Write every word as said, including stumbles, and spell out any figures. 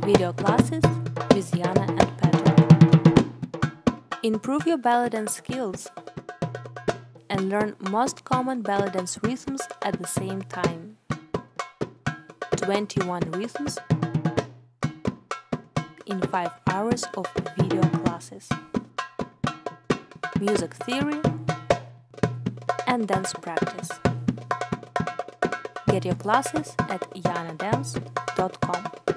Video classes with Iana and Pedro. Improve your belly dance skills and learn most common belly dance rhythms at the same time. twenty-one rhythms in five hours of video classes. Music theory and dance practice. Get your classes at iana dance dot com.